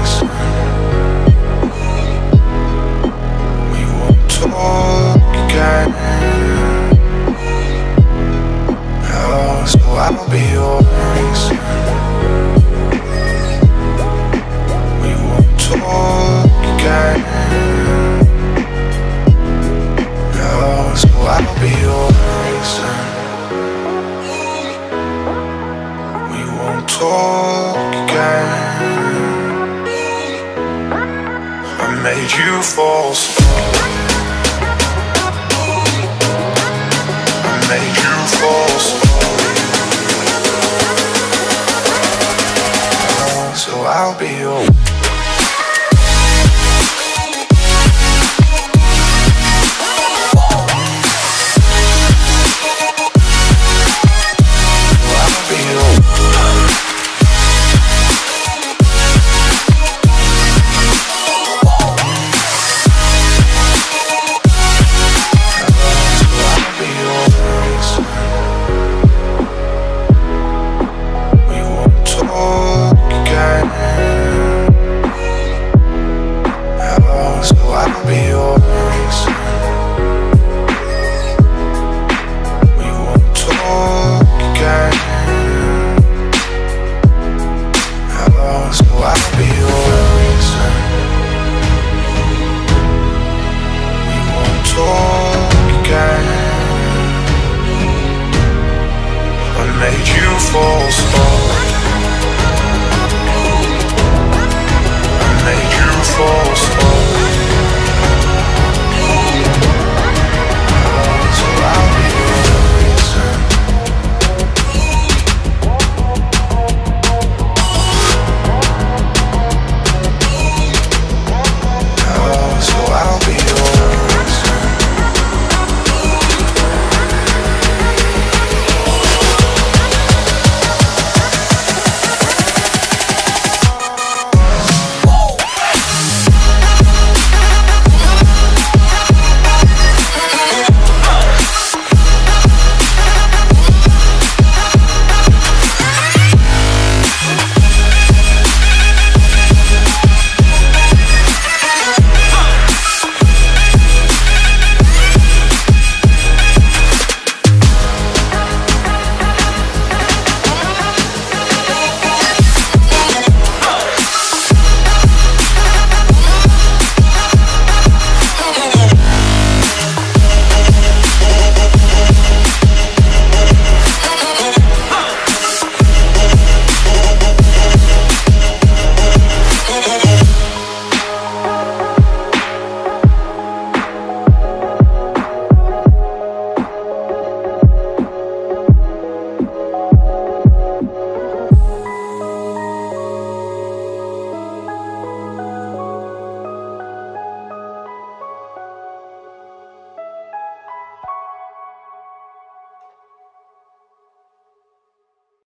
reason. We won't talk again. Oh, so I'll be your reason. We won't talk again. Oh, so I'll be your reason. We won't talk again. I made you fall slow. I made you fall slow. So I'll be your